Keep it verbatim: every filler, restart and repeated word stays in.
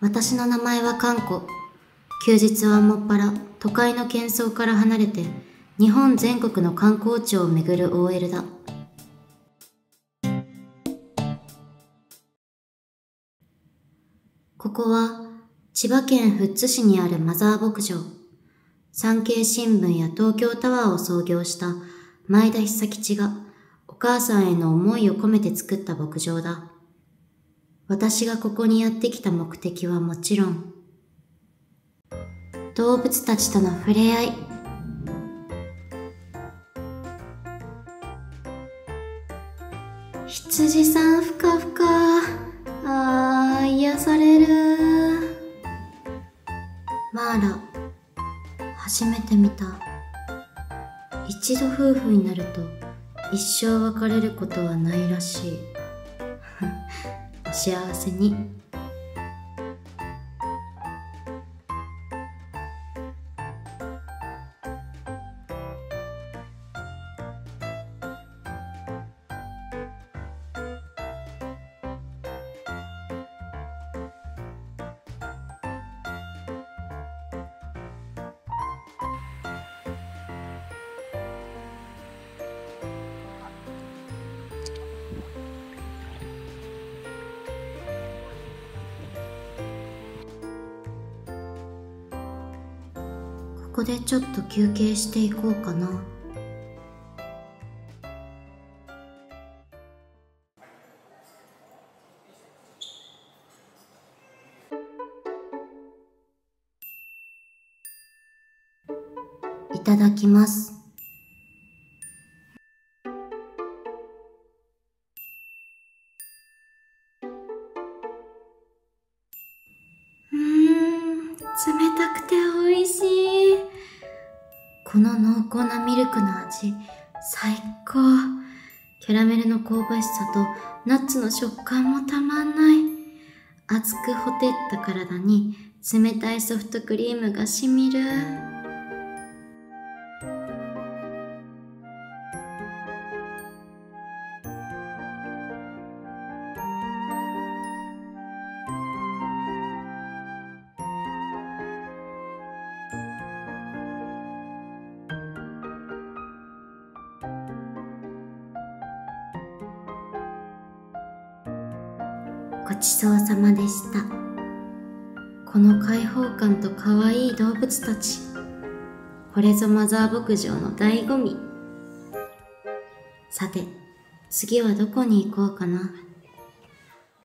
私の名前はかんこ。休日はもっぱら都会の喧騒から離れて日本全国の観光地を巡る オーエル だ。ここは千葉県富津市にあるマザー牧場。産経新聞や東京タワーを創業した前田久吉がお母さんへの思いを込めて作った牧場だ。私がここにやってきた目的はもちろん、動物たちとの触れ合い。羊さんふかふか。あー、癒される。マーラ、初めて見た。一度夫婦になると一生別れることはないらしい。お幸せに。ここでちょっと休憩していこうかな。いただきます。うーん、冷たくて美味しい。この濃厚なミルクの味、最高。キャラメルの香ばしさとナッツの食感もたまんない。熱くほてった体に冷たいソフトクリームがしみる。ごちそうさまでした。この開放感と可愛い動物たち、これぞマザー牧場の醍醐味。さて、次はどこに行こうかな。